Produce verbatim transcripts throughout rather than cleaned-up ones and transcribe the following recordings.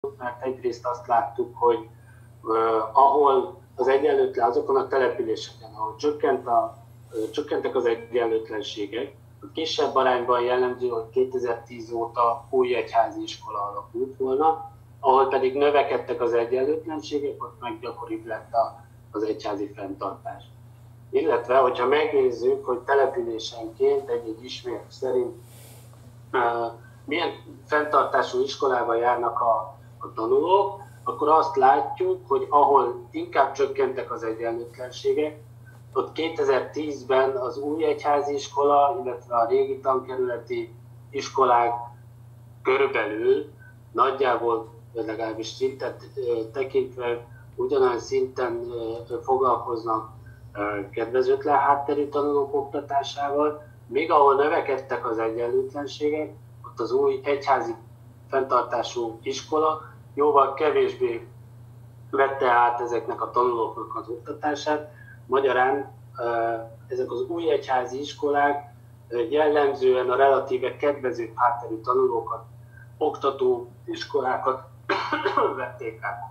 mert egyrészt azt láttuk, hogy uh, ahol az egyenlőtlen, azokon a településeken, ahol csökkent a, uh, csökkentek az egyenlőtlenségek, kisebb arányban jellemző, hogy kétezer-tíz óta új egyházi iskola alakult volna, ahol pedig növekedtek az egyenlőtlenségek, ott meg gyakoribb lett az egyházi fenntartás. Illetve, hogyha megnézzük, hogy településenként egy-egy ismeret szerint uh, milyen fenntartású iskolában járnak a, a tanulók, akkor azt látjuk, hogy ahol inkább csökkentek az egyenlőtlenségek, ott kétezer-tízben az új egyházi iskola, illetve a régi tankerületi iskolák körülbelül nagyjából, legalábbis szintet tekintve ugyanolyan szinten foglalkoznak kedvezőtlen hátterű tanulók oktatásával, míg ahol növekedtek az egyenlőtlenségek, ott az új egyházi fenntartású iskola jóval kevésbé vette át ezeknek a tanulóknak az oktatását. Magyarán ezek az új egyházi iskolák jellemzően a relatíve kedvező hátterű tanulókat, oktató iskolákat vették át.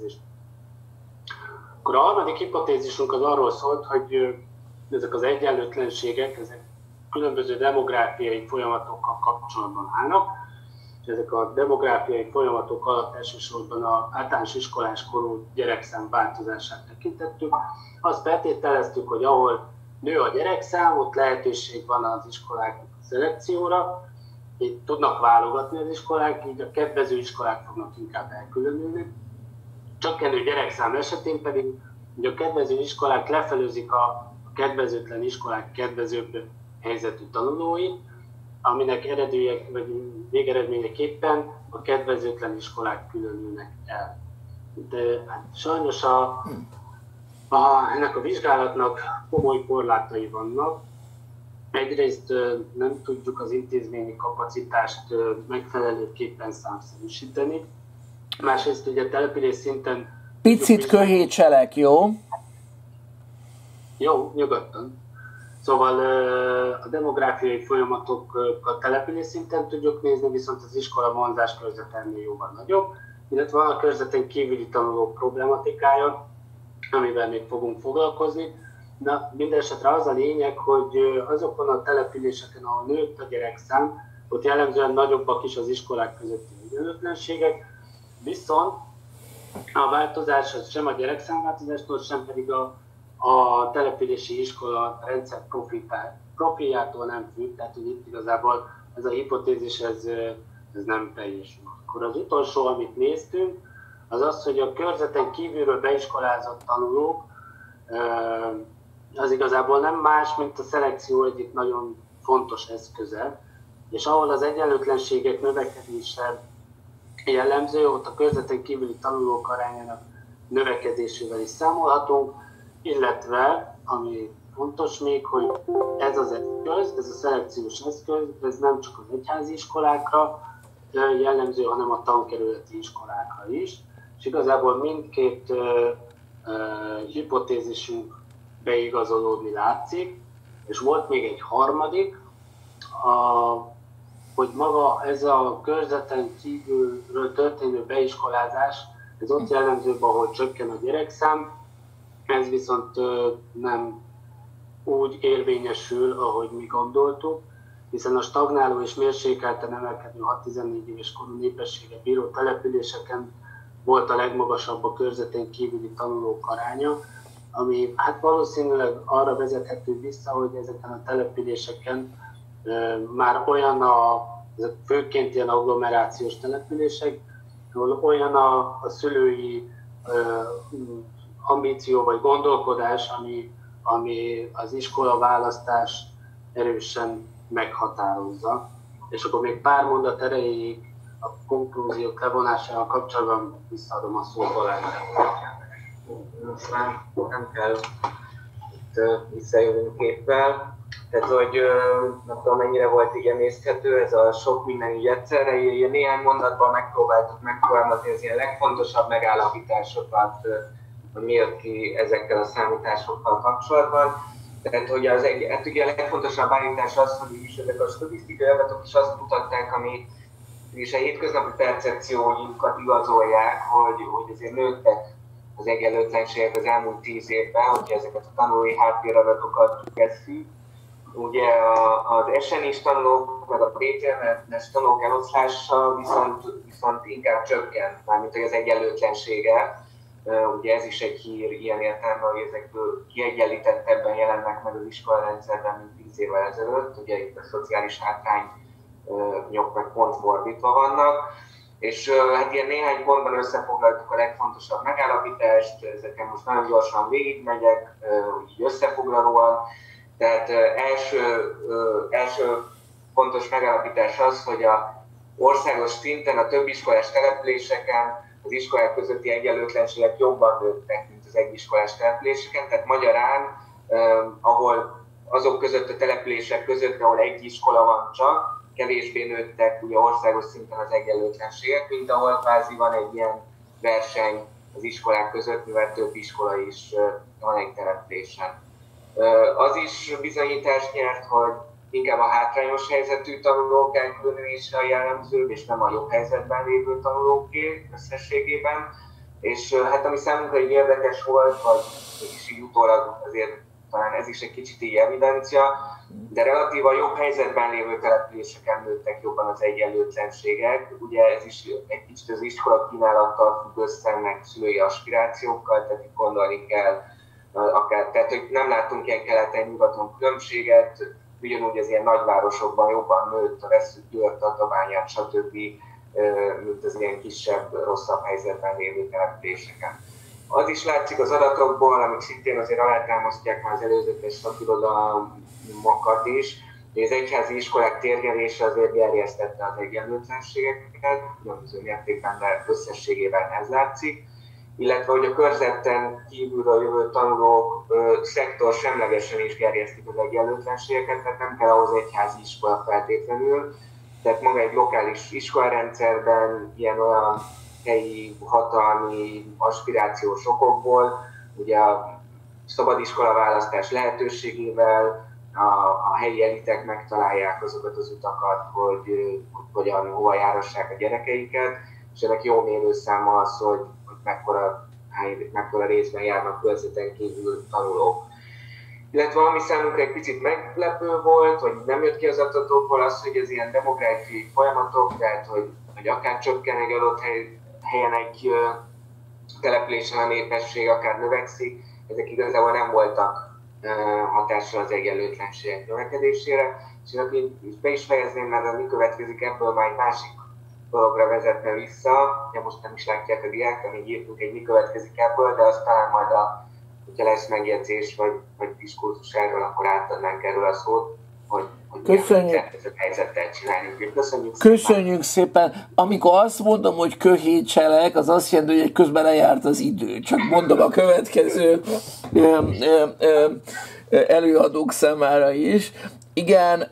Akkor a harmadik hipotézisünk az arról szólt, hogy ezek az egyenlőtlenségek, ezek különböző demográfiai folyamatokkal kapcsolatban állnak, és ezek a demográfiai folyamatok alatt elsősorban az általános iskolás korú gyerekszám változását tekintettük. Azt feltételeztük, hogy ahol nő a gyerekszám, ott lehetőség van az iskolák szelekcióra, így tudnak válogatni az iskolák, így a kedvező iskolák fognak inkább elkülönülni. Csökkenő gyerekszám esetén pedig ugye a kedvező iskolák lefelőzik a kedvezőtlen iskolák kedvezőbb helyzetű tanulói, aminek eredőjek, vagy végeredményeképpen a kedvezőtlen iskolák különülnek el. De hát sajnos a, a, ennek a vizsgálatnak komoly korlátai vannak. Egyrészt nem tudjuk az intézményi kapacitást megfelelőképpen számszerűsíteni. Másrészt ugye település szinten... Picit köhétselek, jó? Jó, nyugodtan. Szóval a demográfiai folyamatokat település szinten tudjuk nézni, viszont az iskola vonzás körzetennél jóval nagyobb, illetve van a körzeten kívüli tanulók problematikája, amivel még fogunk foglalkozni. Na, minden esetre az a lényeg, hogy azokon a településeken, ahol nőtt a gyerekszám, ott jellemzően nagyobbak is az iskolák közötti egyenlőtlenségek, viszont a változás az sem a gyerekszámváltozástól, sem pedig a, a települési iskola rendszer profiljától nem függ, tehát hogy itt igazából ez a hipotézis ez, ez nem teljesül. Akkor az utolsó, amit néztünk, az az, hogy a körzeten kívülről beiskolázott tanulók, az igazából nem más, mint a szelekció egyik nagyon fontos eszköze, és ahol az egyenlőtlenségek növekedése jellemző, ott a körzeten kívüli tanulók arányának növekedésével is számolhatunk, illetve, ami fontos még, hogy ez az eszköz, ez a szelekciós eszköz, ez nem csak az egyházi iskolákra jellemző, hanem a tankerületi iskolákra is, és igazából mindkét uh, uh, hipotézisünk beigazolódni látszik, és volt még egy harmadik, a, hogy maga ez a körzeten kívülről történő beiskolázás, ez ott jellemzőbb, ahol csökken a gyerekszám, ez viszont nem úgy érvényesül, ahogy mi gondoltuk, hiszen a stagnáló és mérsékelten emelkedő hat-tizennégy éves korú népessége bíró településeken volt a legmagasabb a körzeten kívüli tanulók aránya, ami hát valószínűleg arra vezethető vissza, hogy ezeken a településeken e, már olyan a, ezek főként ilyen agglomerációs települések, ahol olyan a, a szülői e, ambíció vagy gondolkodás, ami, ami az iskola választás erősen meghatározza. És akkor még pár mondat erejéig a konklúziók levonásával kapcsolatban visszaadom a szót Balázsnak. Most már nem kell itt visszajövünk képpel. Tehát, hogy nem tudom, mennyire volt igen nézhető, ez a sok minden így egyszerre. Ilyen néhány mondatban megpróbáltuk megfogalmazni az ilyen legfontosabb megállapításokat, hogy mi jött ki ezekkel a számításokkal kapcsolatban. Tehát, hogy az egy, hát ugye a legfontosabb állítás az, hogy is ezek a statisztikai adatok is azt mutatták, ami és a hétköznapi percepcióinkat igazolják, hogy, hogy azért nőttek az egyenlőtlenségek az elmúlt tíz évben, hogyha ezeket a tanulói háttéradatokat vesszük. Ugye az es en is tanulók, meg a bé té em-es tanulók eloszlása viszont, viszont inkább csökkent, mármint hogy az egyenlőtlensége. Ugye ez is egy hír ilyen értelemben, hogy ezekből kiegyenlítettebben jelennek meg az iskolarendszerben, mint tíz évvel ezelőtt. Ugye itt a szociális hátrányok meg pont fordítva vannak. És hát ilyen néhány pontban összefoglaltuk a legfontosabb megállapítást, ezeken most nagyon gyorsan végigmegyek, így összefoglalóan. Tehát első, első fontos megállapítás az, hogy a országos szinten a többiskolás településeken az iskolák közötti egyenlőtlenségek jobban nőttek, mint az egyiskolás településeken. Tehát magyarán, ahol azok között a települések között, ahol egy iskola van csak, kevésbé nőttek ugye országos szinten az egyenlőtlenségek, mint ahol kvázi van egy ilyen verseny az iskolák között, mivel több iskola is van egy településen. Az is bizonyítást nyert, hogy inkább a hátrányos helyzetű tanulók elkülönítése a jellemző, és nem a jobb helyzetben lévő tanulóké összességében. És hát ami számunkra így érdekes volt, vagy is így utólag azért talán ez is egy kicsit így evidencia, de relatíva jobb helyzetben lévő településeken nőttek jobban az egyenlőtlenségek. Ugye ez is egy kicsit az iskola kínálattal függ össze, meg szülői aspirációkkal, tehát itt gondolni kell, akár, tehát hogy nem láttunk ilyen keleten-nyugaton különbséget, ugyanúgy az ilyen nagyvárosokban jobban nőtt a Vesszük, Győr, Tatabányát, stb., mint az ilyen kisebb, rosszabb helyzetben lévő településeken. Az is látszik az adatokból, amik szintén azért alátámasztják már az előzetes szakirodalmakat is, hogy az egyházi iskolák térnyerése azért gerjesztette az egyenlőtlenségeket, különböző mértékben, de összességében ez látszik, illetve hogy a körzetten kívülről jövő tanulók ö, szektor semlegesen is gerjesztik az egyenlőtlenségeket, tehát nem kell ahhoz egyházi iskola feltétlenül, tehát maga egy lokális iskolarendszerben ilyen olyan helyi hatalmi aspirációs okokból, ugye a szabadiskola választás lehetőségével a, a helyi elitek megtalálják azokat az utakat, hogy, hogy hogyan, hova járassák a gyerekeiket, és ennek jó mérőszáma az, hogy, hogy mekkora, mekkora részben járnak körzeten kívül tanulók. Illetve ami számunkra egy picit meglepő volt, hogy nem jött ki az adatokból az, hogy az ilyen demográfiai folyamatok, tehát hogy, hogy akár csökken egy adott hely, helyen egy településen a népesség, akár növekszik, ezek igazából nem voltak hatással az egyenlőtlenségek növekedésére. És én be is fejezném, mert az mi következik ebből, már egy másik dologra vezetne vissza. Ja, most nem is látják a diák, amíg írtunk egy mi következik ebből, de azt talán majd, a, hogyha lesz megjegyzés vagy, vagy diskurzus erről, akkor átadnánk erről a szót, hogy Köszönjük. Köszönjük, Köszönjük szépen. Amikor azt mondom, hogy köhétselek, az azt jelenti, hogy közben lejárt az idő. Csak mondom a következő ö, ö, ö, előadók számára is. Igen,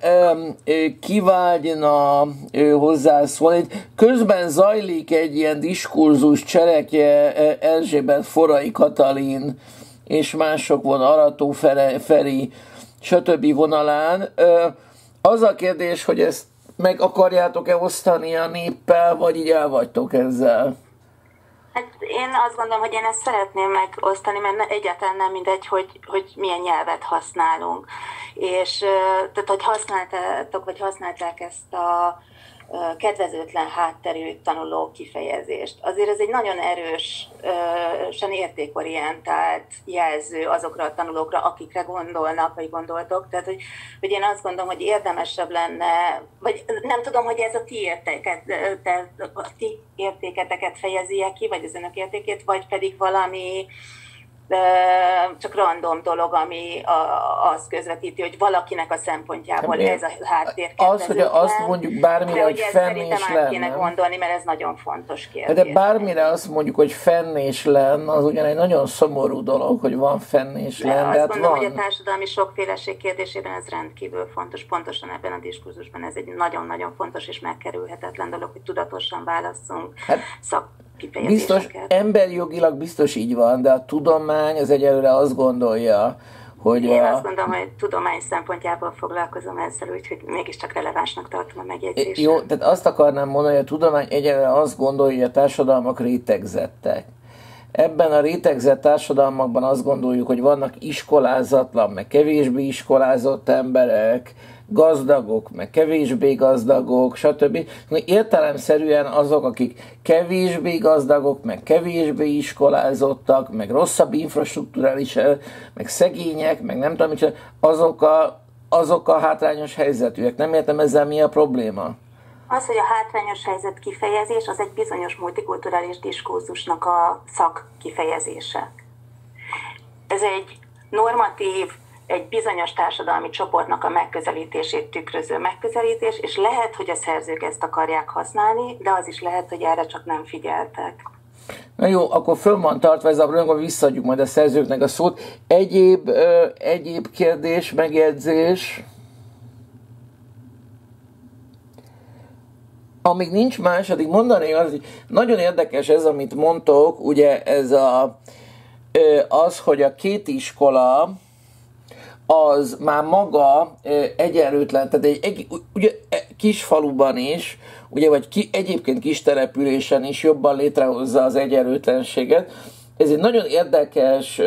kivágyna hozzászólni. Közben zajlik egy ilyen diskurzus cselekje Erzsébet Forrai Katalin és mások von, Arató Feri, stb. Vonalán. Az a kérdés, hogy ezt meg akarjátok-e osztani a néppel, vagy így el vagytok ezzel? Hát én azt gondolom, hogy én ezt szeretném megosztani, mert egyáltalán nem mindegy, hogy, hogy milyen nyelvet használunk. És tehát, hogy használtátok, vagy használták ezt a kedvezőtlen hátterű tanuló kifejezést. Azért ez egy nagyon erősen értékorientált jelző azokra a tanulókra, akikre gondolnak, vagy gondoltok. Tehát, hogy, hogy én azt gondolom, hogy érdemesebb lenne, vagy nem tudom, hogy ez a ti, értéket, te, a ti értéketeket fejezi ki, vagy az önök értékét, vagy pedig valami csak random dolog, ami azt közvetíti, hogy valakinek a szempontjából ez a háttér az, hogy azt mondjuk bármire, hogy fennés lenne. Kéne gondolni, mert ez nagyon fontos kérdés. De bármire azt mondjuk, hogy fennés lenne, az ugyan egy nagyon szomorú dolog, hogy van fennés lenne. De azt hát gondolom, van. hogy a társadalmi sokféleség kérdésében ez rendkívül fontos. Pontosan ebben a diskurzusban ez egy nagyon-nagyon fontos és megkerülhetetlen dolog, hogy tudatosan válasszunk hát, szak biztos, emberjogilag biztos így van, de a tudomány az egyelőre azt gondolja, hogy Én a... azt gondolom, hogy tudomány szempontjából foglalkozom ezzel, úgyhogy mégiscsak relevánsnak tartom a megjegyzést. Jó, tehát azt akarnám mondani, hogy a tudomány egyelőre azt gondolja, hogy a társadalmak rétegzettek. Ebben a rétegzett társadalmakban azt gondoljuk, hogy vannak iskolázatlan, meg kevésbé iskolázott emberek, gazdagok, meg kevésbé gazdagok, stb. Értelemszerűen azok, akik kevésbé gazdagok, meg kevésbé iskolázottak, meg rosszabb infrastruktúrális, meg szegények, meg nem tudom, azok a, azok a hátrányos helyzetűek. Nem értem ezzel, mi a probléma? Az, hogy a hátrányos helyzet kifejezés, az egy bizonyos multikulturális diskurzusnak a szak kifejezése. Ez egy normatív, egy bizonyos társadalmi csoportnak a megközelítését tükröző megközelítés, és lehet, hogy a szerzők ezt akarják használni, de az is lehet, hogy erre csak nem figyeltek. Na jó, akkor föl van tartva ez a probléma, akkor visszaadjuk majd a szerzőknek a szót. Egyéb, ö, egyéb kérdés, megjegyzés? Amíg nincs más, addig mondani az, hogy nagyon érdekes ez, amit mondtok, ugye ez a, az, hogy a két iskola az már maga egyenlőtlen, tehát egy, egy ugye, kis faluban is, ugye, vagy ki, egyébként kis településen is jobban létrehozza az egyenlőtlenséget. Ez egy nagyon érdekes,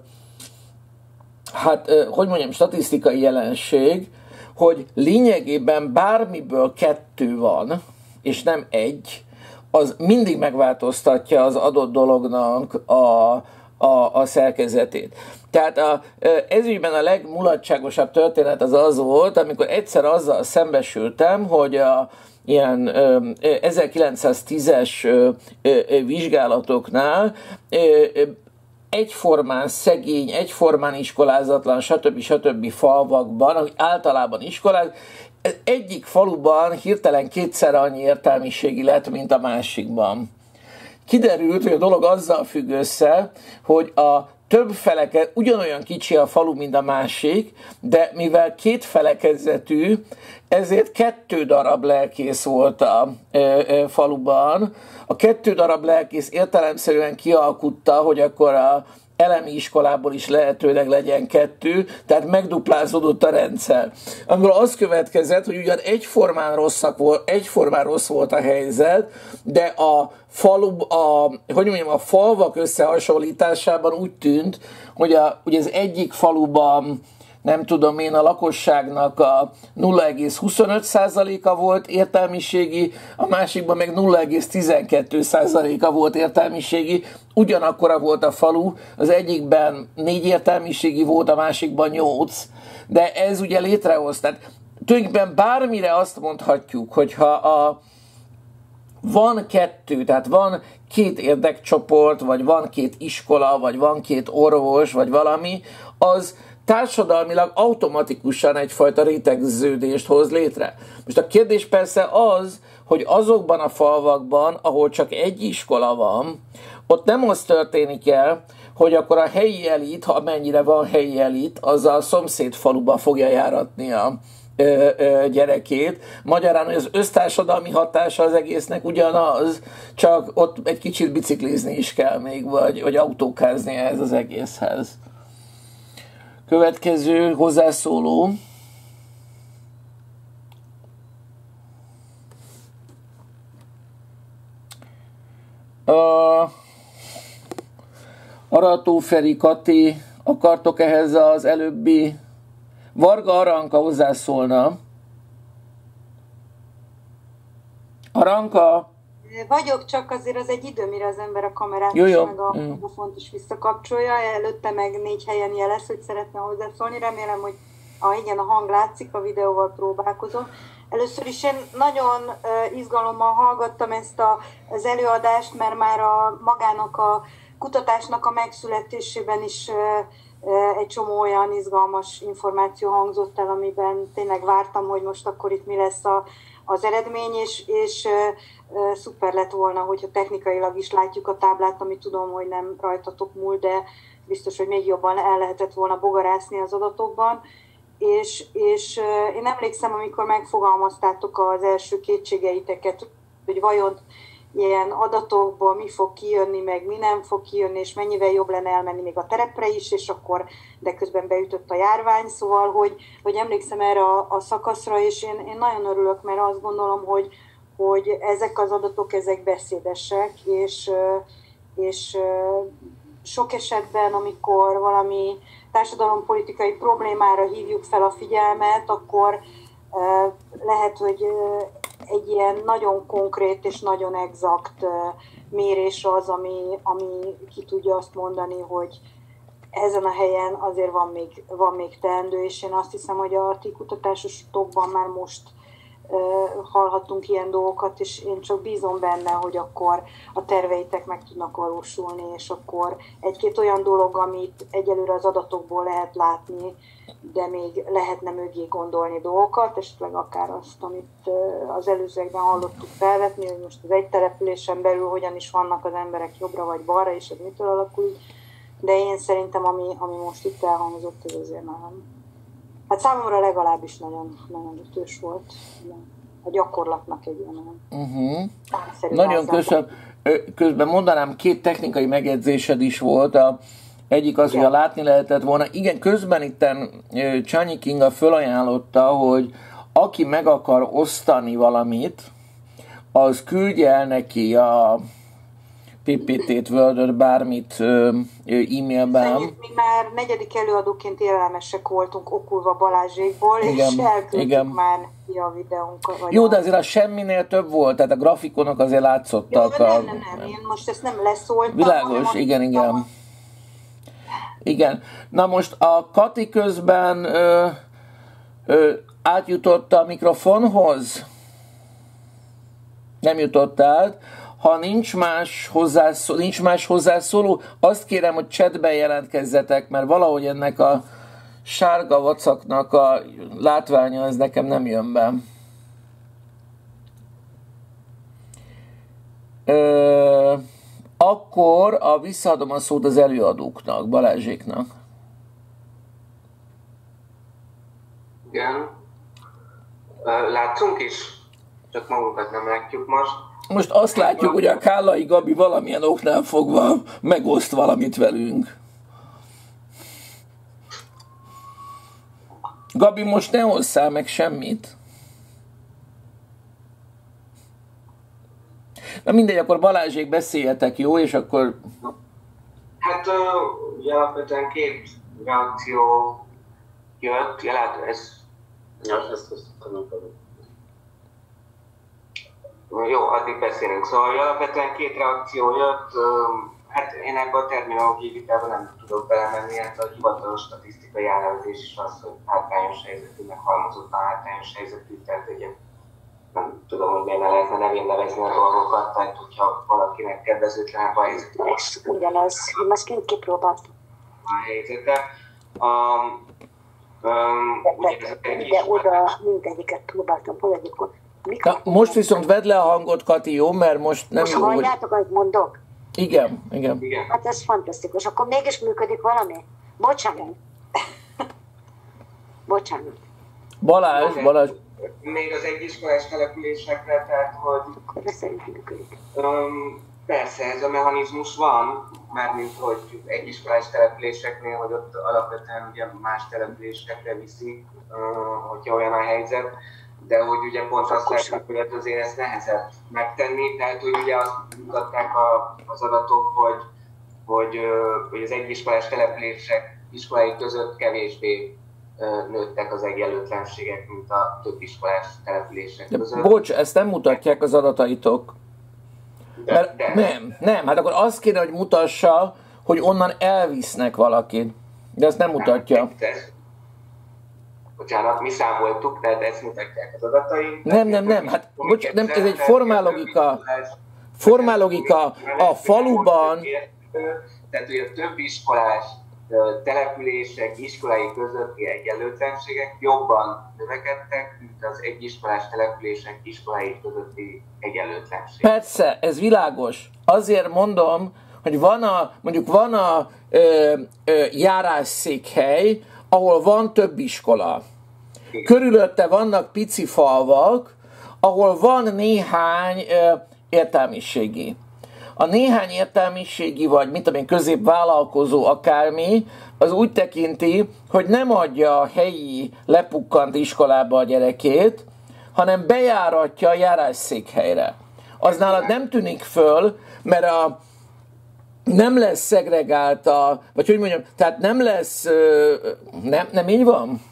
hát, hogy mondjam, statisztikai jelenség, hogy lényegében bármiből kettő van, és nem egy, az mindig megváltoztatja az adott dolognak a, a, a szerkezetét. Tehát a, ezügyben a legmulatságosabb történet az az volt, amikor egyszer azzal szembesültem, hogy a ilyen ezerkilencszáztízes vizsgálatoknál egyformán szegény, egyformán iskolázatlan, stb. stb. Falvakban, általában iskolás, egyik faluban hirtelen kétszer annyi értelmiségi lett, mint a másikban. Kiderült, hogy a dolog azzal függ össze, hogy a több feleke, ugyanolyan kicsi a falu, mint a másik, de mivel két felekezetű, ezért kettő darab lelkész volt a e, e, faluban. A kettő darab lelkész értelemszerűen kialkutta, hogy akkor a elemi iskolából is lehetőleg legyen kettő, tehát megduplázódott a rendszer. Amiből az következett, hogy ugyan egyformán, rosszak volt, egyformán rossz volt a helyzet, de a falu, a, hogy mondjam, a falvak összehasonlításában úgy tűnt, hogy, a, hogy az egyik faluban, nem tudom én, a lakosságnak a nulla egész huszonöt százaléka volt értelmiségi, a másikban meg nulla egész tizenkettő százaléka volt értelmiségi, ugyanakkora volt a falu, az egyikben négy értelmiségi volt, a másikban nyolc, de ez ugye létrehoz. Tehát tulajdonképpen bármire azt mondhatjuk, hogyha a van kettő, tehát van két érdekcsoport, vagy van két iskola, vagy van két orvos, vagy valami, az társadalmilag automatikusan egyfajta rétegződést hoz létre. Most a kérdés persze az, hogy azokban a falvakban, ahol csak egy iskola van, ott nem az történik el, hogy akkor a helyi elit, ha mennyire van helyi elit, az a szomszéd faluba fogja járatni a ö, ö, gyerekét. Magyarán, hogy az össztársadalmi hatása az egésznek ugyanaz, csak ott egy kicsit biciklizni is kell még, vagy, vagy autókázni ehhez az egészhez. Következő hozzászóló. Uh, Arató Feri, Kati, akartok ehhez az előbbi? Varga Aranka hozzászólna. Aranka? Vagyok, csak azért az egy idő, mire az ember a kamerát jó, is, jó. meg a mikrofont is visszakapcsolja. Előtte meg négy helyen jelez, hogy szeretne hozzászólni. Remélem, hogy ah, igen, a hang látszik, a videóval próbálkozom. Először is én nagyon uh, izgalommal hallgattam ezt a, az előadást, mert már a magának a kutatásnak a megszületésében is uh, uh, egy csomó olyan izgalmas információ hangzott el, amiben tényleg vártam, hogy most akkor itt mi lesz a, az eredmény, és, és uh, uh, szuper lett volna, hogyha technikailag is látjuk a táblát, amit tudom, hogy nem rajtatok múl, de biztos, hogy még jobban el lehetett volna bogarászni az adatokban. És, és én emlékszem, amikor megfogalmaztátok az első kétségeiteket, hogy vajon ilyen adatokból mi fog kijönni, meg mi nem fog kijönni, és mennyivel jobb lenne elmenni még a terepre is, és akkor, de közben beütött a járvány, szóval, hogy, hogy emlékszem erre a, a szakaszra, és én, én nagyon örülök, mert azt gondolom, hogy, hogy ezek az adatok, ezek beszédesek, és, és sok esetben, amikor valami társadalompolitikai problémára hívjuk fel a figyelmet, akkor lehet, hogy egy ilyen nagyon konkrét és nagyon exakt mérés az, ami, ami ki tudja azt mondani, hogy ezen a helyen azért van még, van még teendő, és én azt hiszem, hogy a ti kutatásotokban már most hallhatunk ilyen dolgokat, és én csak bízom benne, hogy akkor a terveitek meg tudnak valósulni, és akkor egy-két olyan dolog, amit egyelőre az adatokból lehet látni, de még lehetne mögé gondolni dolgokat, esetleg akár azt, amit az előzőekben hallottuk felvetni, hogy most az egy településen belül hogyan is vannak az emberek jobbra vagy balra, és ez mitől alakul, de én szerintem, ami, ami most itt elhangzott, ez azért nagyon, hát számomra legalábbis nagyon, nagyon ütős volt. A gyakorlatnak egy ilyen uh-huh. Nagyon köszönöm. Közben mondanám, két technikai megjegyzésed is volt. A egyik az, igen, hogy a látni lehetett volna. Igen, közben itten Csányi Kinga fölajánlotta, hogy aki meg akar osztani valamit, az küldje el neki a pé pé té-t, Word-öt, bármit e-mailben. Mi már negyedik előadóként élelmesek voltunk Okulva Balázsékból, igen, és elküldtük, igen, már ki a videónkat. Jó, de azért a semminél több volt, tehát a grafikonok azért látszottak. Jó, nem, nem, nem, én most ezt nem leszóltam. Világos, igen, igen. A... Igen. Na most a Kati közben ö, ö, átjutott a mikrofonhoz? Nem jutott át. Ha nincs más, hozzászól, nincs más hozzászóló, azt kérem, hogy chatben jelentkezzetek, mert valahogy ennek a sárga vacaknak a látványa, ez nekem nem jön be. Ö, akkor a, visszaadom a szót az előadóknak, Balázséknak. Igen. Látszunk is, csak magunkat nem látjuk most. Most azt látjuk, hogy a Kállai Gabi valamilyen oknál fogva megoszt valamit velünk. Gabi, most ne osszál meg semmit. Na mindegy, akkor Balázsék, beszéljetek, jó? És akkor... Hát ugye alapvetően két reakció jött, ja, lehet, ez... Ja, ezt osztottam. Jó, addig beszélünk. Szóval alapvetően két reakció jött, hát én ebben a terminológiai vitában nem tudok belemenni, hát a hivatalos statisztikai elemzés is az, hogy hátrányos helyzetű, meg halmozottan hátrányos helyzetű, tehát ugye nem tudom, hogy miért ne lehetne nevén nevezni a dolgokat, tehát hogyha valakinek kedvezőtlenebb a helyzet. Ez ugyanaz, én most mind kipróbáltam. A helyzete. Um, um, de, de, de oda mindegyiket próbáltam, hogy egyikor. Na, most viszont vedd le a hangot, Kati, jó? Mert most nem most jó, hogy... halljátok, amit mondok? Igen, igen, igen. Hát ez fantasztikus. Akkor mégis működik valami? Bocsánat. Bocsánat. Balázs, Balázs. Még az egyiskolás településekre, tehát hogy... Akkor ez szerint működik. Um, persze, ez a mechanizmus van, mármint hogy egyiskolás településeknél, hogy ott alapvetően ugye más településekre viszik, uh, hogyha olyan a helyzet. De hogy ugye pont azt látjuk, hogy azért ezt nehezebb megtenni, tehát hogy ugye azt mutatták az adatok, hogy, hogy, hogy az egyiskolás települések iskolái között kevésbé nőttek az egyenlőtlenségek, mint a több iskolás települések de között. Bocs, ezt nem mutatják az adataitok. De, Mert de. Nem, nem, hát akkor azt kéne, hogy mutassa, hogy onnan elvisznek valakit. De ezt nem mutatja. Nem, bocsánat, mi számoltuk, tehát ezt mutatják az adataink. Nem, nem, nem, hát bocs, nem, ez egy formál logika. Formál logika a faluban. Tehát, hogy a több iskolás települések, iskolái közötti egyenlőtlenségek jobban növekedtek, mint az egyiskolás települések iskolái közötti egyenlőtlenség. Persze, ez világos. Azért mondom, hogy van a, mondjuk van a ö, ö, járásszékhely, ahol van több iskola. Körülötte vannak pici falvak, ahol van néhány ö, értelmiségi. A néhány értelmiségi, vagy mit tudom én, középvállalkozó akármi, az úgy tekinti, hogy nem adja a helyi lepukkant iskolába a gyerekét, hanem bejáratja a járásszékhelyre. Az nálad nem tűnik föl, mert a nem lesz szegregált a, vagy hogy mondjam, tehát nem lesz, nem, nem így van?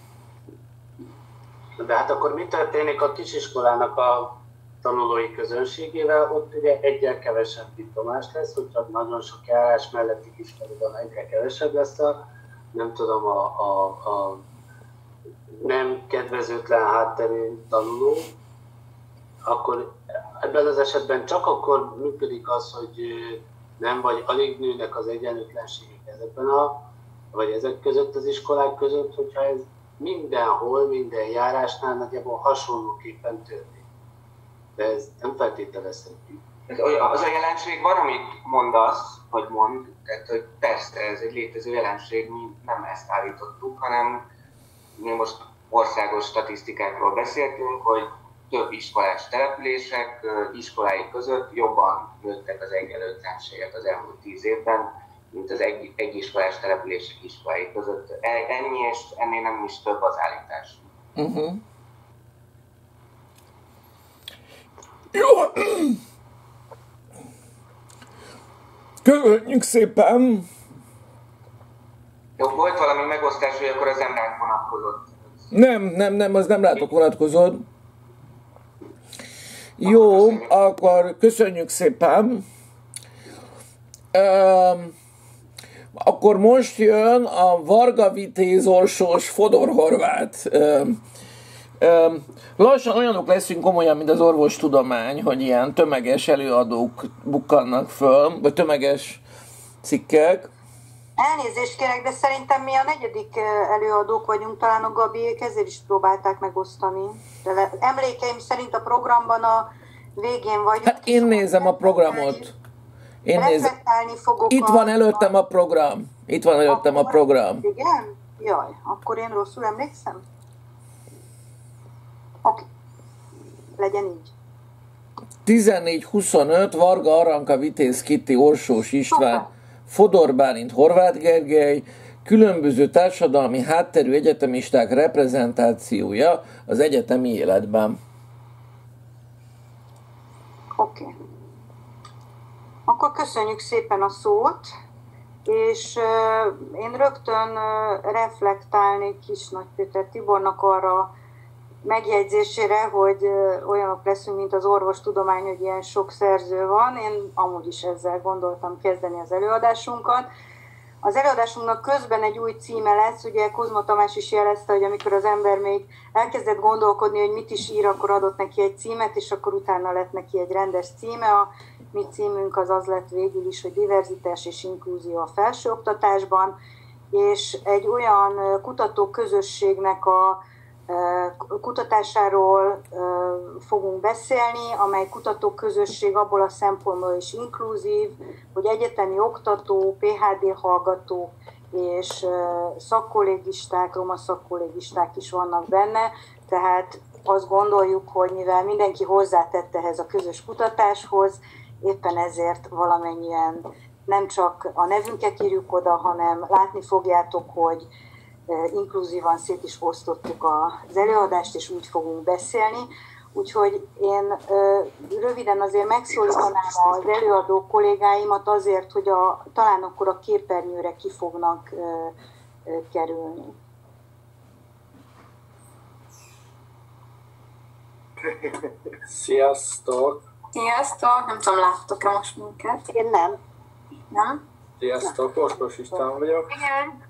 De hát akkor mi történik a kisiskolának a tanulói közönségével? Ott ugye egyre kevesebb diplomás lesz, hogyha nagyon sok járás melletti kiskolában egyre kevesebb lesz a, nem tudom, a, a, a nem kedvezőtlen hátterű tanuló, akkor ebben az esetben csak akkor működik az, hogy nem vagy alig nőnek az egyenlőtlenségek ezekben a, vagy ezek között az iskolák között, hogyha ez mindenhol, minden járásnál nagyjából hasonlóképpen történik. De ez nem feltételezhető. Az a jelenség van, amit mondasz, vagy mond, tehát hogy persze ez egy létező jelenség, mi nem ezt állítottuk, hanem mi most országos statisztikákról beszéltünk, hogy több iskolás települések iskolái között jobban nőttek az egyenlőtlenségek az elmúlt tíz évben, mint az egy, egy iskolás települések iskolái között. Ennyi, és ennél nem is több az állítás. Uh-huh. Jó. Köszönjük szépen! Jó, volt valami megosztás, hogy akkor az nem ránk vonatkozott. Nem, nem, nem, az nem rátok vonatkozott. Jó, akkor köszönjük szépen. Um, akkor most jön a Varga Vitéz Orsós Fodor Horváth. Um, um, lassan olyanok leszünk komolyan, mint az orvostudomány, hogy ilyen tömeges előadók bukkannak föl, vagy tömeges cikkek. Elnézést kérek, de szerintem mi a negyedik előadók vagyunk, talán a Gabiék ezért is próbálták megosztani. De le, emlékeim szerint a programban a végén vagyunk. Hát én nézem a programot. Én nézem. Fogok Itt van előttem a program. Itt van előttem a program. Igen? Jaj, akkor én rosszul emlékszem? Oké. Legyen így. tizennégy huszonöt Varga Aranka Vitéz Kitti Orsós István Fodor Bálint Horváth Gergely különböző társadalmi hátterű egyetemisták reprezentációja az egyetemi életben. Oké. Okay. Akkor köszönjük szépen a szót, és uh, én rögtön uh, reflektálnék Kisnagy Péter Tibornak arra megjegyzésére, hogy uh, olyanok leszünk, mint az orvostudomány, hogy ilyen sok szerző van. Én amúgy is ezzel gondoltam kezdeni az előadásunkat. Az előadásunknak közben egy új címe lesz, ugye Kozma Tamás is jelezte, hogy amikor az ember még elkezdett gondolkodni, hogy mit is ír, akkor adott neki egy címet, és akkor utána lett neki egy rendes címe. A mi címünk az az lett végül is, hogy diverzitás és inklúzió a felsőoktatásban, és egy olyan kutatóközösségnek a kutatásáról fogunk beszélni, amely kutatóközösség abból a szempontból is inkluzív, hogy egyetemi oktató, pé há dé hallgató és szakkollégisták, roma szakkollégisták is vannak benne, tehát azt gondoljuk, hogy mivel mindenki hozzátett ehhez a közös kutatáshoz, éppen ezért valamennyien nem csak a nevünket írjuk oda, hanem látni fogjátok, hogy inkluzívan szét is osztottuk az előadást, és úgy fogunk beszélni. Úgyhogy én röviden azért megszólítanám az előadó kollégáimat azért, hogy a, talán akkor a képernyőre ki fognak kerülni. Sziasztok! Sziasztok! Nem tudom, láttok-e most minket? Én nem. Nem? Sziasztok! Orsós István vagyok. Igen.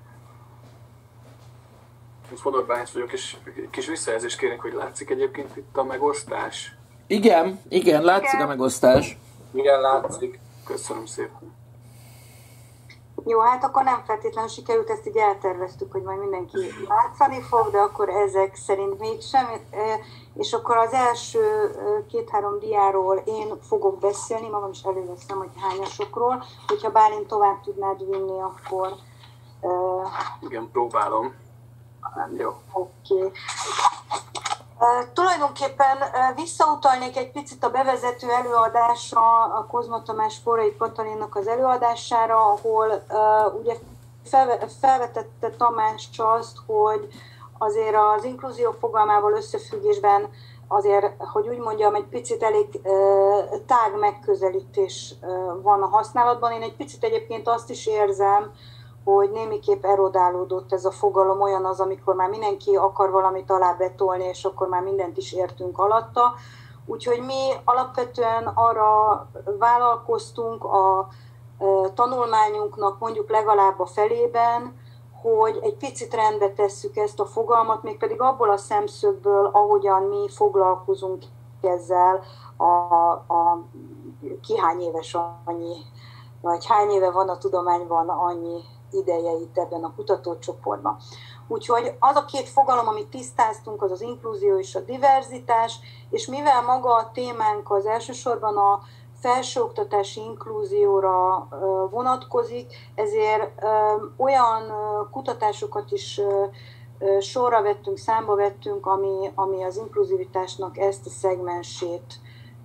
Fodor Bálint vagyok, és kis visszajelzést kérnék, hogy látszik egyébként itt a megosztás. Igen, igen, látszik igen. A megosztás. Igen, látszik. Köszönöm szépen. Jó, hát akkor nem feltétlenül sikerült, ezt így elterveztük, hogy majd mindenki látszani fog, de akkor ezek szerint mégsem. És akkor az első két-három diáról én fogok beszélni, magam is előveszem, hogy hányasokról. Hogyha Bálint tovább tudnád vinni, akkor... Igen, próbálom. Jó. Oké. Okay. Uh, tulajdonképpen uh, visszautalnék egy picit a bevezető előadásra, a Kozma Tamás Forrai Katalinnak az előadására, ahol uh, ugye felve, felvetette Tamás azt, hogy azért az inkluzió fogalmával összefüggésben azért, hogy úgy mondjam, egy picit elég uh, tág megközelítés uh, van a használatban. Én egy picit egyébként azt is érzem, hogy némiképp erodálódott ez a fogalom, olyan az, amikor már mindenki akar valamit alábetolni, és akkor már mindent is értünk alatta. Úgyhogy mi alapvetően arra vállalkoztunk a tanulmányunknak mondjuk legalább a felében, hogy egy picit rendbe tesszük ezt a fogalmat, mégpedig abból a szemszögből, ahogyan mi foglalkozunk ezzel, a, a ki hány éves annyi, vagy hány éve van a tudományban annyi ideje itt ebben a kutatócsoportban. Úgyhogy az a két fogalom, amit tisztáztunk, az az inkluzió és a diverzitás, és mivel maga a témánk az elsősorban a felsőoktatási inklúzióra vonatkozik, ezért olyan kutatásokat is sorra vettünk, számba vettünk, ami, ami az inkluzivitásnak ezt a szegmensét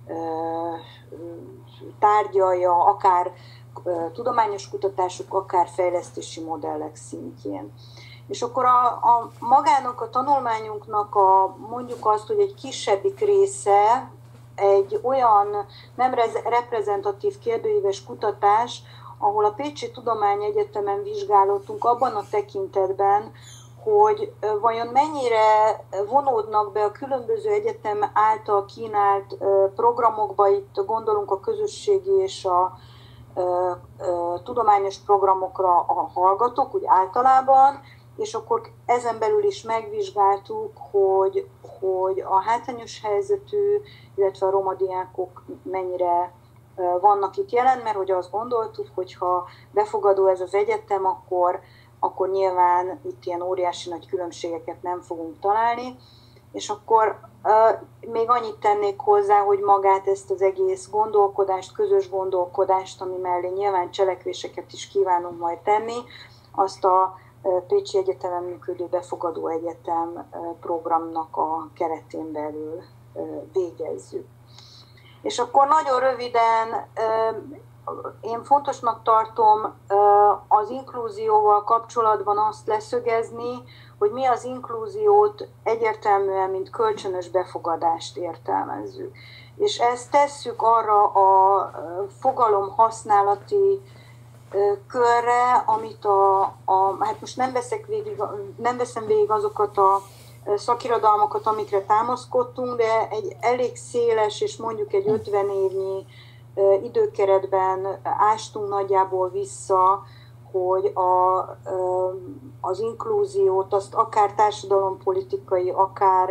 tárgyalja, akár tudományos kutatások, akár fejlesztési modellek szintjén. És akkor a, a magának, a tanulmányunknak a, mondjuk azt, hogy egy kisebbik része egy olyan nem reprezentatív kérdőíves kutatás, ahol a Pécsi Tudományegyetemen vizsgálódtunk abban a tekintetben, hogy vajon mennyire vonódnak be a különböző egyetem által kínált programokba, itt gondolunk a közösségi és a tudományos programokra a hallgatók, úgy általában, és akkor ezen belül is megvizsgáltuk, hogy, hogy a hátrányos helyzetű, illetve a roma diákok mennyire vannak itt jelen, mert hogy azt gondoltuk, hogy ha befogadó ez az egyetem, akkor, akkor nyilván itt ilyen óriási nagy különbségeket nem fogunk találni, és akkor uh, még annyit tennék hozzá, hogy magát ezt az egész gondolkodást, közös gondolkodást, ami mellé nyilván cselekvéseket is kívánunk majd tenni, azt a uh, Pécsi Egyetemen működő Befogadó Egyetem uh, programnak a keretén belül uh, végezzük. És akkor nagyon röviden uh, én fontosnak tartom uh, az inkluzióval kapcsolatban azt leszögezni, hogy mi az inkluziót egyértelműen, mint kölcsönös befogadást értelmezzük. És ezt tesszük arra a fogalom használati körre, amit a, a hát most nem, veszek végig, nem veszem végig azokat a szakirodalmakat, amikre támaszkodtunk, de egy elég széles és mondjuk egy ötven évnyi időkeretben ástunk nagyjából vissza, hogy a, az inklúziót, azt akár társadalompolitikai, akár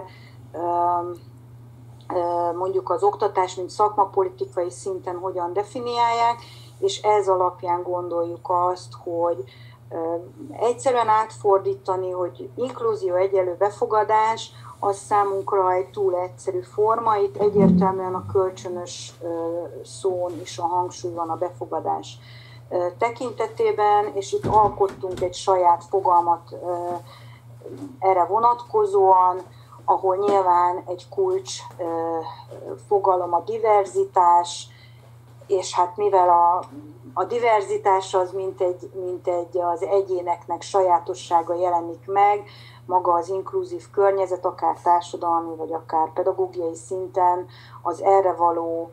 mondjuk az oktatás, mint szakmapolitikai szinten hogyan definiálják, és ez alapján gondoljuk azt, hogy egyszerűen átfordítani, hogy inkluzió egyenlő befogadás, az számunkra egy túl egyszerű forma, itt egyértelműen a kölcsönös szón is a hangsúly van a befogadás tekintetében, és itt alkottunk egy saját fogalmat erre vonatkozóan, ahol nyilván egy kulcs fogalom a diverzitás, és hát mivel a, a diverzitás az mint egy, mint egy az egyéneknek sajátossága jelenik meg, maga az inkluzív környezet, akár társadalmi, vagy akár pedagógiai szinten az erre való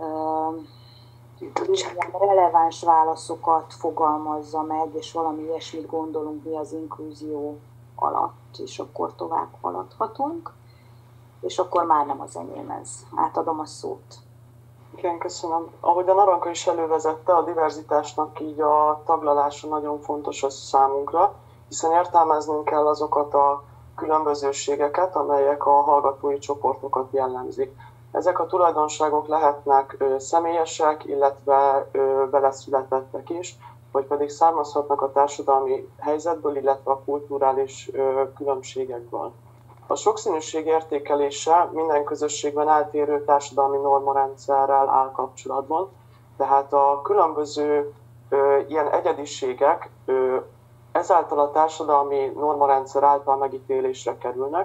releváns válaszokat fogalmazza meg, és valami ilyesmit gondolunk mi az inkluzió alatt, és akkor tovább haladhatunk. És akkor már nem az enyém ez. Átadom a szót. Igen, köszönöm. Ahogy a Naranka is elővezette, a diverzitásnak így a taglalása nagyon fontos az számunkra, hiszen értelmeznünk kell azokat a különbözőségeket, amelyek a hallgatói csoportokat jellemzik. Ezek a tulajdonságok lehetnek ö, személyesek, illetve ö, beleszületettek is, vagy pedig származhatnak a társadalmi helyzetből, illetve a kulturális ö, különbségekből. A sokszínűség értékelése minden közösségben eltérő társadalmi normarendszerrel áll kapcsolatban, tehát a különböző ö, ilyen egyediségek ö, ezáltal a társadalmi normarendszer által megítélésre kerülnek,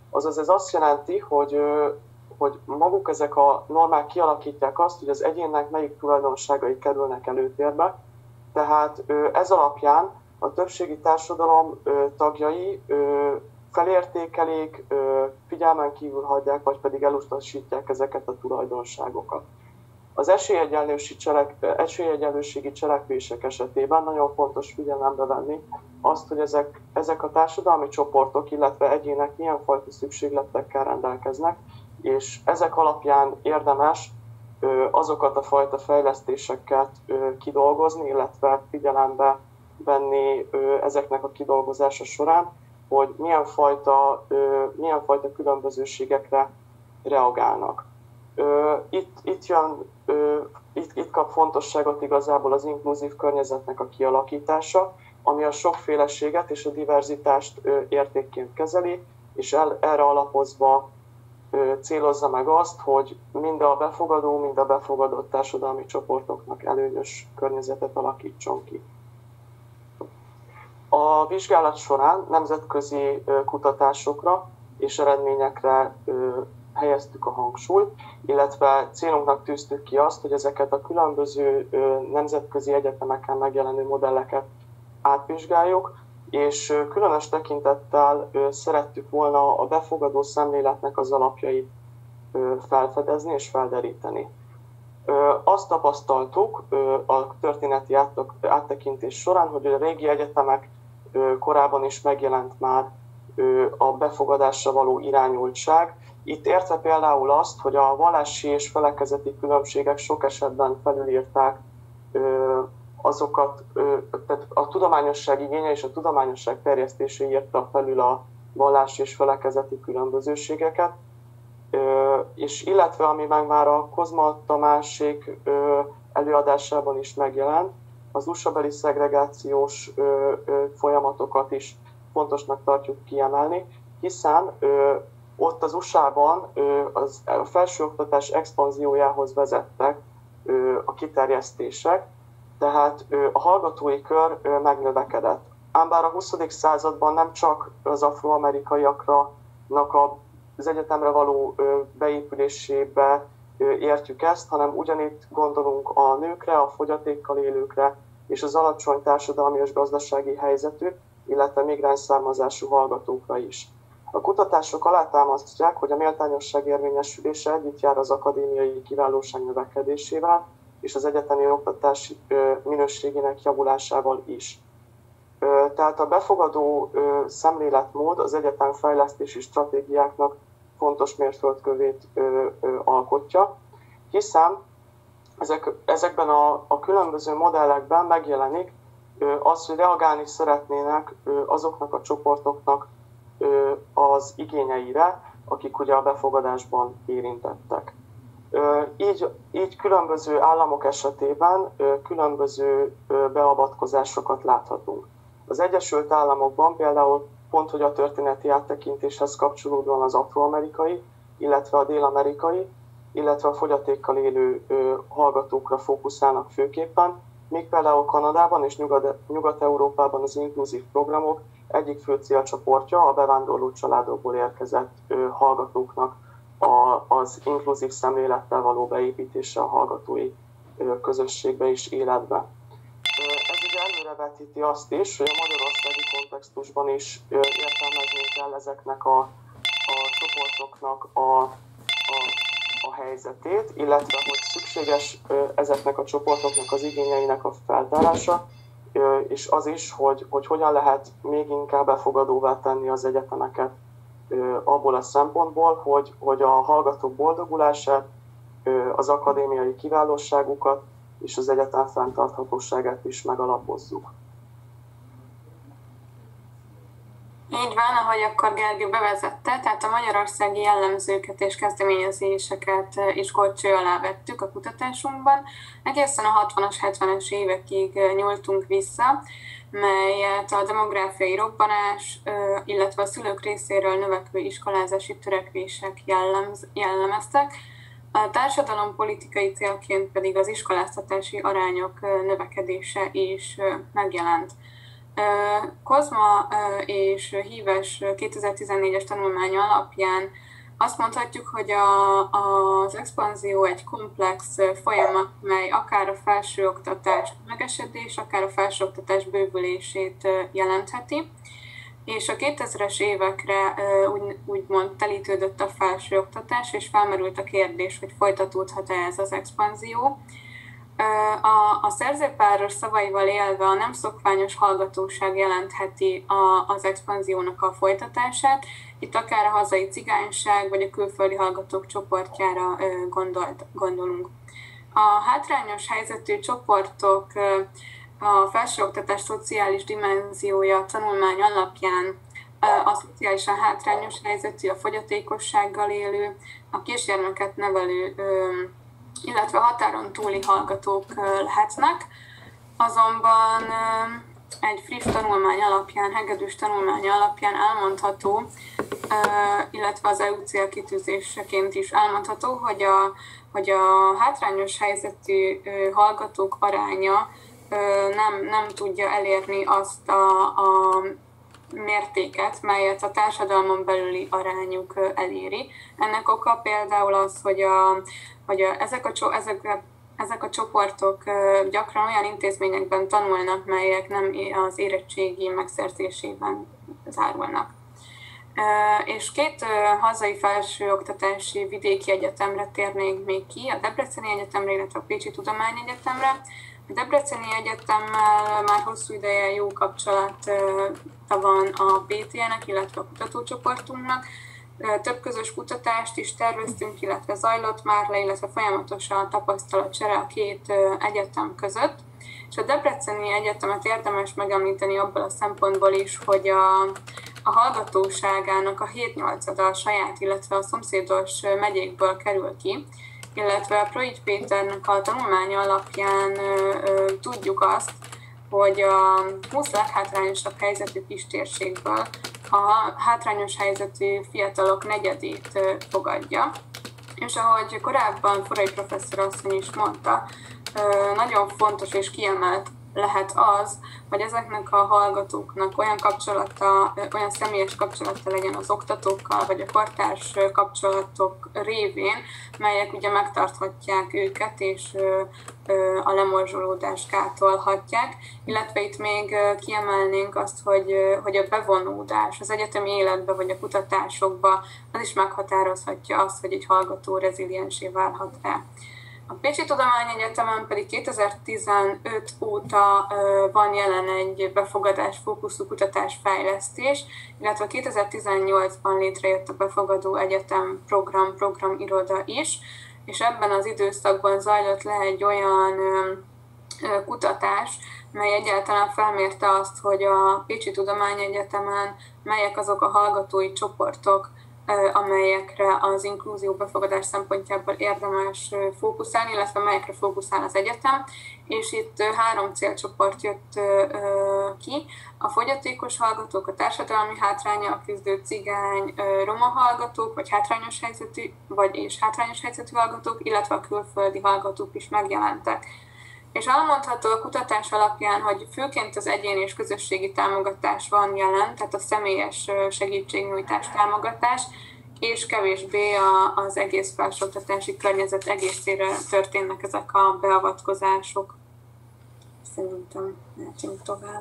Azaz ez azt jelenti, hogy, hogy maguk ezek a normák kialakítják azt, hogy az egyénnek melyik tulajdonságai kerülnek előtérbe, tehát ez alapján a többségi társadalom tagjai felértékelik, figyelmen kívül hagyják, vagy pedig elutasítják ezeket a tulajdonságokat. Az esélyegyenlőségi, cselek, esélyegyenlőségi cselekvések esetében nagyon fontos figyelembe venni azt, hogy ezek, ezek a társadalmi csoportok, illetve egyének milyen fajta szükségletekkel rendelkeznek, és ezek alapján érdemes azokat a fajta fejlesztéseket kidolgozni, illetve figyelembe venni ezeknek a kidolgozása során, hogy milyen fajta, milyen fajta különbözőségekre reagálnak. Itt, itt, jön, itt, itt kap fontosságot igazából az inkluzív környezetnek a kialakítása, ami a sokféleséget és a diverzitást értékként kezeli, és el, erre alapozva célozza meg azt, hogy mind a befogadó, mind a befogadott társadalmi csoportoknak előnyös környezetet alakítson ki. A vizsgálat során nemzetközi kutatásokra és eredményekre helyeztük a hangsúlyt, illetve célunknak tűztük ki azt, hogy ezeket a különböző nemzetközi egyetemeken megjelenő modelleket átvizsgáljuk, és különös tekintettel szerettük volna a befogadó szemléletnek az alapjait felfedezni és felderíteni. Azt tapasztaltuk a történeti áttekintés során, hogy a régi egyetemek korábban is megjelent már a befogadásra való irányultság. Itt értve például azt, hogy a vallási és felekezeti különbségek sok esetben felülírták azokat, tehát a tudományosság igénye és a tudományosság terjesztése írta felül a vallási és felekezeti különbözőségeket, és illetve ami meg már a Kozma Tamásék előadásában is megjelent, az u es á-beli szegregációs folyamatokat is fontosnak tartjuk kiemelni, hiszen ott az u es á-ban az, a felsőoktatás expanziójához vezettek a kiterjesztések, tehát a hallgatói kör megnövekedett. Ám bár a huszadik században nem csak az afroamerikaiaknak az egyetemre való beépülésébe értjük ezt, hanem ugyanitt gondolunk a nőkre, a fogyatékkal élőkre és az alacsony társadalmi és gazdasági helyzetű, illetve migráns származású hallgatókra is. A kutatások alátámasztják, hogy a méltányosság érvényesülése együtt jár az akadémiai kiválóság növekedésével és az egyetemi oktatás minőségének javulásával is. Tehát a befogadó szemléletmód az egyetem fejlesztési stratégiáknak fontos mérföldkövét alkotja, hiszen ezek, ezekben a, a különböző modellekben megjelenik az, hogy reagálni szeretnének azoknak a csoportoknak az igényeire, akik ugye a befogadásban érintettek. Így, így különböző államok esetében különböző beavatkozásokat láthatunk. Az Egyesült Államokban például pont, hogy a történeti áttekintéshez kapcsolódóan az afroamerikai, illetve a dél-amerikai, illetve a fogyatékkal élő hallgatókra fókuszálnak főképpen, míg például Kanadában és Nyugat-Európában az inkluzív programok egyik fő célcsoportja a bevándorló családokból érkezett hallgatóknak az inkluzív szemlélettel való beépítése a hallgatói közösségbe és életbe. Ez ugye előrevetíti azt is, hogy a magyarországi kontextusban is értelmeznünk kell ezeknek a, a csoportoknak a, a, a helyzetét, illetve hogy szükséges ezeknek a csoportoknak az igényeinek a feltárása, és az is, hogy, hogy hogyan lehet még inkább befogadóvá tenni az egyetemeket abból a szempontból, hogy, hogy a hallgatók boldogulását, az akadémiai kiválóságukat és az egyetem fenntarthatóságát is megalapozzuk. Így van, ahogy akkor Gergő bevezette, tehát a magyarországi jellemzőket és kezdeményezéseket is górcső alá vettük a kutatásunkban. Egészen a hatvanas, hetvenes évekig nyúltunk vissza, melyet a demográfiai robbanás, illetve a szülők részéről növekvő iskolázási törekvések jellemz, jellemeztek. A társadalompolitikai célként pedig az iskoláztatási arányok növekedése is megjelent. Kozma és Híves kétezer-tizennégyes tanulmánya alapján azt mondhatjuk, hogy a, az expanzió egy komplex folyamat, mely akár a felsőoktatás megesedés, akár a felsőoktatás bővülését jelentheti. És a kétezres évekre úgy, úgymond telítődött a felsőoktatás, és felmerült a kérdés, hogy folytatódhat-e ez az expanzió. A, a szerzőpáros szavaival élve a nem szokványos hallgatóság jelentheti a, az expanziónak a folytatását. Itt akár a hazai cigányság, vagy a külföldi hallgatók csoportjára gondolt, gondolunk. A hátrányos helyzetű csoportok a felsőoktatás szociális dimenziója tanulmány alapján a szociálisan hátrányos helyzetű, a fogyatékossággal élő, a kisgyermeket nevelő, illetve határon túli hallgatók lehetnek. Azonban egy friss tanulmány alapján, hegedűs tanulmány alapján elmondható, illetve az é u célkitűzéseként is elmondható, hogy a, hogy a hátrányos helyzetű hallgatók aránya nem, nem tudja elérni azt a, a mértéket, melyet a társadalmon belüli arányuk eléri. Ennek oka például az, hogy, a, hogy a, ezek, a, ezek, ezek a csoportok gyakran olyan intézményekben tanulnak, melyek nem az érettségi megszerzésében zárulnak. És két hazai felsőoktatási vidéki egyetemre térnék még ki, a Debreceni Egyetemre, illetve a Pécsi Tudományegyetemre. A Debreceni Egyetemmel már hosszú ideje jó kapcsolata van a pé té é-nek, illetve a kutatócsoportunknak. Több közös kutatást is terveztünk, illetve zajlott már le, illetve folyamatosan a tapasztalatcsere a két egyetem között. És a Debreceni Egyetemet érdemes megemlíteni abból a szempontból is, hogy a, a hallgatóságának a hét-nyolcada a saját, illetve a szomszédos megyékből kerül ki, illetve a Proigy Péternek a tanulmánya alapján ö, ö, tudjuk azt, hogy a húsz leghátrányosabb helyzetű kistérségből a hátrányos helyzetű fiatalok negyedét ö, fogadja. És ahogy korábban Forrai professzor asszony is mondta, ö, nagyon fontos és kiemelt lehet az, hogy ezeknek a hallgatóknak olyan kapcsolata, olyan személyes kapcsolata legyen az oktatókkal, vagy a kortárs kapcsolatok révén, melyek ugye megtarthatják őket, és a lemorzsolódást gátolhatják. Illetve itt még kiemelnénk azt, hogy, hogy a bevonódás az egyetemi életbe, vagy a kutatásokba, az is meghatározhatja azt, hogy egy hallgató reziliensé válhat-e. A Pécsi Tudományegyetemen pedig kétezer-tizenöt óta van jelen egy befogadás fókuszú kutatásfejlesztés, illetve kétezer-tizennyolcban létrejött a Befogadó Egyetem program, programiroda is, és ebben az időszakban zajlott le egy olyan kutatás, mely egyáltalán felmérte azt, hogy a Pécsi Tudományegyetemen melyek azok a hallgatói csoportok, amelyekre az inklúzió befogadás szempontjából érdemes fókuszálni, illetve melyekre fókuszál az egyetem, és itt három célcsoport jött ki, a fogyatékos hallgatók, a társadalmi hátránnyal küzdő cigány, roma hallgatók, vagy hátrányos helyzetű, vagy és hátrányos helyzetű hallgatók, illetve a külföldi hallgatók is megjelentek. És elmondható a kutatás alapján, hogy főként az egyéni és közösségi támogatás van jelen, tehát a személyes segítségnyújtás támogatás, és kevésbé az egész felsőoktatási környezet egészére történnek ezek a beavatkozások. Szerintem mehetünk tovább.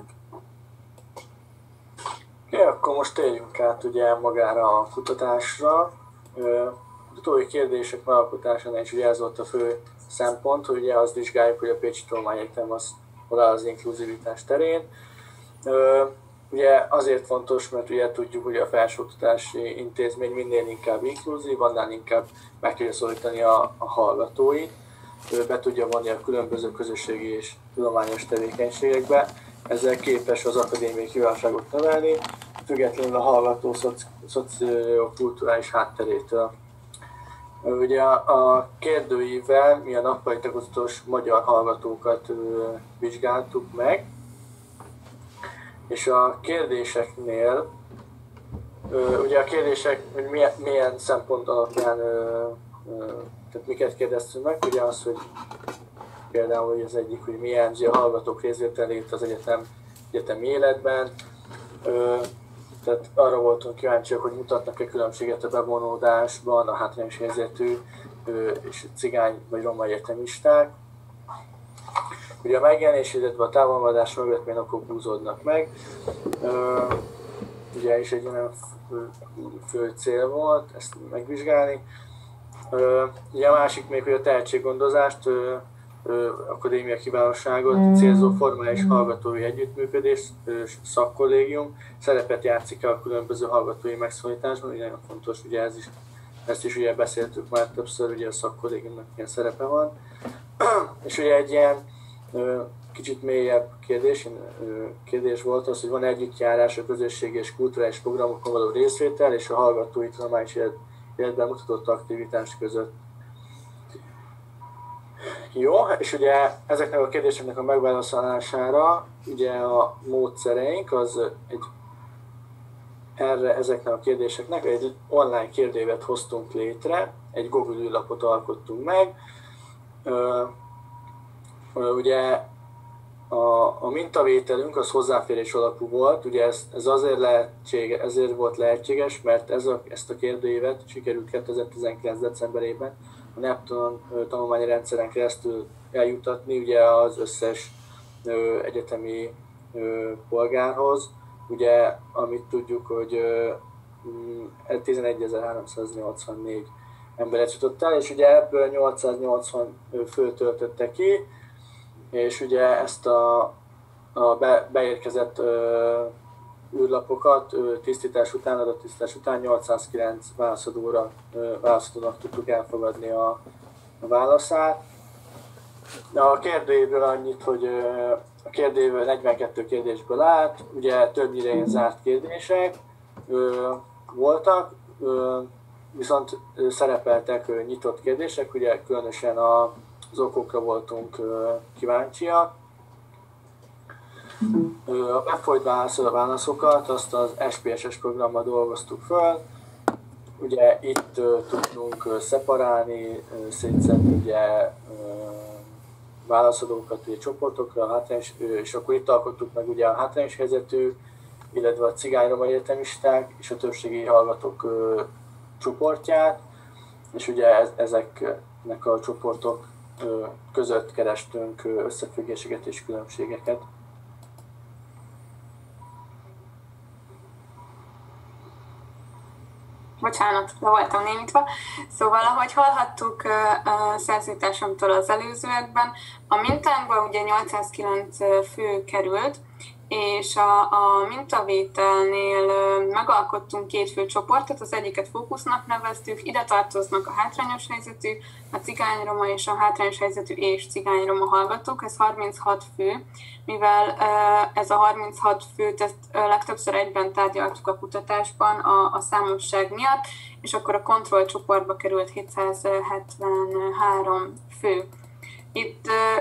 Ja, akkor most térjünk át ugye magára a kutatásra. A utóbbi kérdések megalkotásánál is ugye ez volt a fő szempont, hogy ugye azt vizsgáljuk, hogy a Pécsi Tudományegyetem az odáll az inkluzivitás terén. Ugye azért fontos, mert ugye tudjuk, hogy a felsőoktatási intézmény minél inkább inkluzív, annál inkább meg tudja szólítani a, a hallgatóit, be tudja vonni a különböző közösségi és tudományos tevékenységekbe, ezzel képes az akadémiai kiváltságot növelni, függetlenül a hallgató szoci, szociokulturális hátterétől. Ugye a kérdőívvel mi a nappali tagozatos magyar hallgatókat vizsgáltuk meg, és a kérdéseknél, ugye a kérdések, hogy milyen, milyen szempont alapján, tehát miket kérdeztünk meg, ugye az, hogy például az egyik, hogy mi jelzi a hallgatók részvételét az egyetem egyetemi életben. Tehát arra voltunk kíváncsiak, hogy mutatnak-e különbséget a bevonódásban a hátrányos helyzetű és cigány vagy roma egyetemisták. Ugye a megjelenés, illetve a távolmaradás mögött milyen okok húzódnak meg. Ugye is egy olyan fő cél volt ezt megvizsgálni. Ugye a másik még, hogy a tehetséggondozást, akadémia kiválóságot célzó formális hallgatói együttműködés, szakkollégium szerepet játszik el a különböző hallgatói megszólításban, ugye nagyon fontos, ugye ez is, ezt is ugye beszéltük már többször, ugye a szakkollégiumnak milyen szerepe van. És ugye egy ilyen kicsit mélyebb kérdés, kérdés volt az, hogy van együttjárás a közösségi és kulturális programokon való részvétel és a hallgatói tudományos életben mutatott aktivitás között. Jó, és ugye ezeknek a kérdéseknek a megválaszolására ugye a módszereink az egy erre ezeknek a kérdéseknek egy online kérdőívet hoztunk létre, egy Google űrlapot alkottunk meg. Ugye a, a mintavételünk az hozzáférés alapú volt, ugye ez, ez azért, lehetséges, ezért volt lehetséges, mert ez a, ezt a kérdőívet sikerült kétezer-tizenkilenc. decemberében a Neptun tanulmányi rendszeren keresztül eljutatni ugye az összes ö, egyetemi ö, polgárhoz, ugye amit tudjuk, hogy ö, tizenegyezer-háromszáznyolcvannégy emberet jutott el, és ugye ebből nyolcszáznyolcvan fő töltötte ki, és ugye ezt a, a be, beérkezett ö, űrlapokat ö, tisztítás után, adattisztítás után nyolcszázkilenc válaszadóra, ö, válaszadónak tudtuk elfogadni a, a válaszát. De a kérdőívről annyit, hogy ö, a kérdőívből negyvenkettő kérdésből állt, ugye többnyire ilyen zárt kérdések ö, voltak, ö, viszont ö, szerepeltek ö, nyitott kérdések, ugye különösen a az okokra voltunk uh, kíváncsiak. Uh, a befolyt válaszol a válaszokat, azt az es pé es es programmal dolgoztuk föl. Ugye itt uh, tudtunk uh, szeparálni, uh, szétszedni ugye, uh, válaszadókat ugye, csoportokra, hátrányos, uh, és akkor itt alkottuk meg ugye a hátrányos helyzetű, illetve a cigány-roma egyetemisták és a többségi hallgatók uh, csoportját, és ugye ez, ezeknek a csoportok között kerestünk összefüggéseket és különbségeket. Bocsánat, le voltam némítva. Szóval, ahogy hallhattuk a szerzőtársamtól az előzőekben, a mintánkban ugye nyolcszázkilenc fő került, és a, a mintavételnél megalkottunk két fő csoportot, az egyiket fókusznak neveztük, ide tartoznak a hátrányos helyzetű, a cigányroma és a hátrányos helyzetű és cigányroma hallgatók, ez harminchat fő, mivel ez a harminchat főt ezt legtöbbször egyben tárgyaltuk a kutatásban a, a számosság miatt, és akkor a kontrollcsoportba került hétszázhetvenhárom fő. Itt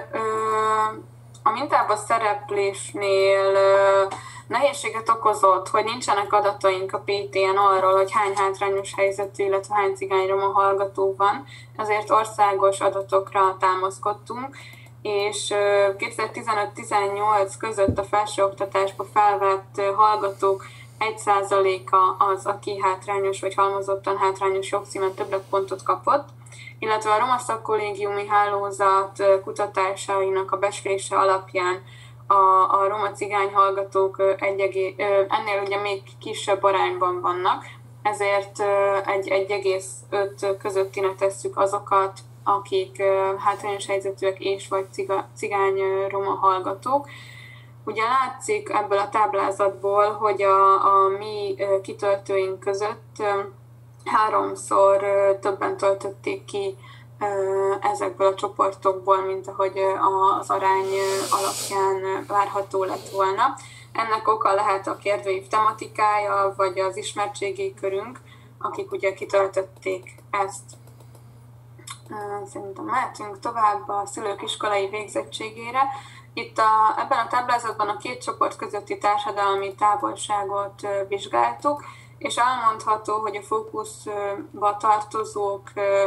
a mintában szereplésnél uh, nehézséget okozott, hogy nincsenek adataink a pé té en arról, hogy hány hátrányos helyzetű, illetve hány cigányroma hallgató van, ezért országos adatokra támaszkodtunk, és uh, kétezer-tizenöt-tizennyolc között a felsőoktatásba felvett uh, hallgatók egy százaléka az, aki hátrányos vagy halmozottan hátrányos jogcímen többletpontot kapott, illetve a Roma Szakkollégiumi Hálózat kutatásainak a becslése alapján a, a roma cigány hallgatók egy, ennél ugye még kisebb arányban vannak, ezért egy egy egész öt közöttinek tesszük azokat, akik hátrányos helyzetűek és vagy ciga, cigány roma hallgatók. Ugye látszik ebből a táblázatból, hogy a, a mi kitöltőink között háromszor többen töltötték ki ezekből a csoportokból, mint ahogy az arány alapján várható lett volna. Ennek oka lehet a kérdőív tematikája, vagy az ismertségi körünk, akik ugye kitöltötték ezt. Szerintem mehetünk tovább a szülők iskolai végzettségére. Itt a, ebben a táblázatban a két csoport közötti társadalmi távolságot vizsgáltuk, és elmondható, hogy a fókuszba tartozók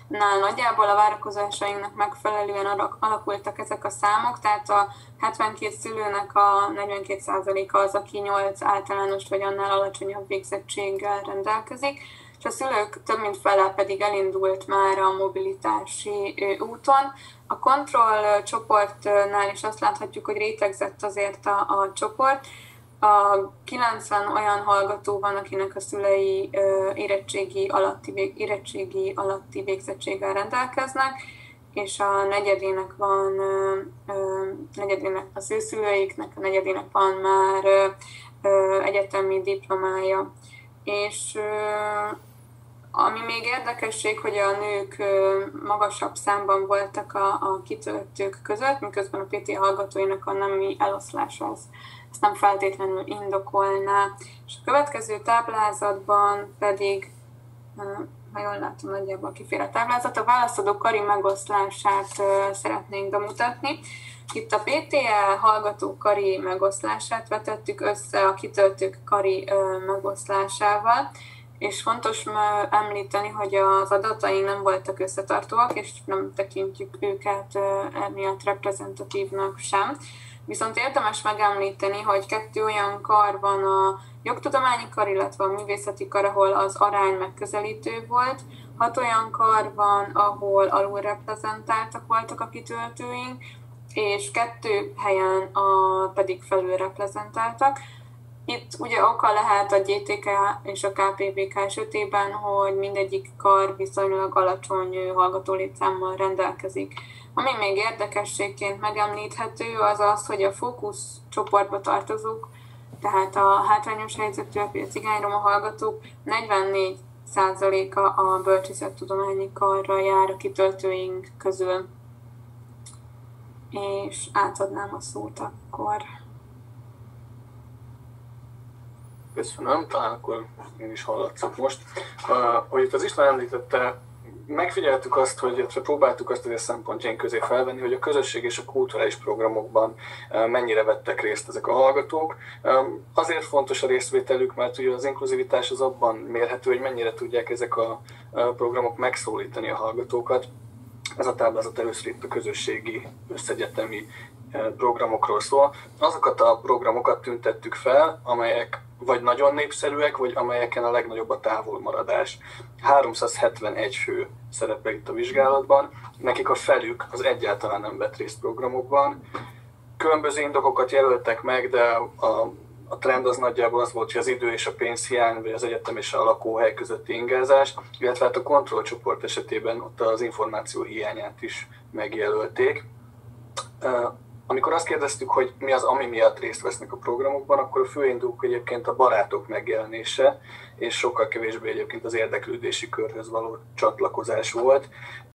nál nagyjából a várakozásainknak megfelelően alakultak ezek a számok, tehát a hetvenkét szülőnek a negyvenkét százaléka az, aki nyolc általános vagy annál alacsonyabb végzettséggel rendelkezik, és a szülők több mint fele pedig elindult már a mobilitási úton. A kontroll csoportnál is azt láthatjuk, hogy rétegzett azért a, a csoport. A kilencven olyan hallgató van, akinek a szülei érettségi alatti, érettségi alatti végzettséggel rendelkeznek, és a negyedének van, negyedének az ő szüleiknek, a negyedének van már egyetemi diplomája. És ami még érdekesség, hogy a nők magasabb számban voltak a, a kitöltők között, miközben a pé té hallgatóinak a nemi eloszlása az ezt nem feltétlenül indokolná. És a következő táblázatban pedig, ha jól látom, nagyjából kifér a táblázat, a válaszadó kari megoszlását szeretnénk bemutatni. Itt a pé té e hallgató kari megoszlását vetettük össze a kitöltők kari megoszlásával, és fontos említeni, hogy az adataink nem voltak összetartóak, és nem tekintjük őket emiatt reprezentatívnak sem. Viszont érdemes megemlíteni, hogy kettő olyan kar van, a jogtudományi kar, illetve a művészeti kar, ahol az arány megközelítő volt. Hat olyan kar van, ahol alulreprezentáltak voltak a kitöltőink, és kettő helyen a, pedig felülreprezentáltak. Itt ugye oka lehet a gé té ká és a ká pé vé ká esetében, hogy mindegyik kar viszonylag alacsony hallgatólétszámmal rendelkezik. Ami még érdekességként megemlíthető, az az, hogy a fókusz csoportba tartozók, tehát a hátrányos helyzetűek, vagy a cigányroma hallgatók negyvennégy százaléka a bölcsészettudományi karra jár a kitöltőink közül. És átadnám a szót akkor. Köszönöm, talán akkor én is hallatszok most. Uh, ahogy itt az István említette, megfigyeltük azt, hogy próbáltuk azt a szempontjaink közé felvenni, hogy a közösség és a kulturális programokban mennyire vettek részt ezek a hallgatók. Azért fontos a részvételük, mert ugye az inkluzivitás az abban mérhető, hogy mennyire tudják ezek a programok megszólítani a hallgatókat. Ez a táblázat először itt a közösségi összegyetemi programokról szól. Azokat a programokat tüntettük fel, amelyek vagy nagyon népszerűek, vagy amelyeken a legnagyobb a távolmaradás. háromszázhetvenegy fő szerepel itt a vizsgálatban, nekik a felük az egyáltalán nem vett részt programokban. Különböző indokokat jelöltek meg, de a, a trend az nagyjából az volt, hogy az idő és a pénzhiány, vagy az egyetem és a lakóhely közötti ingázás, illetve hát a kontrollcsoport esetében ott az információ hiányát is megjelölték. Amikor azt kérdeztük, hogy mi az, ami miatt részt vesznek a programokban, akkor a fő indok egyébként a barátok megjelenése, és sokkal kevésbé egyébként az érdeklődési körhöz való csatlakozás volt.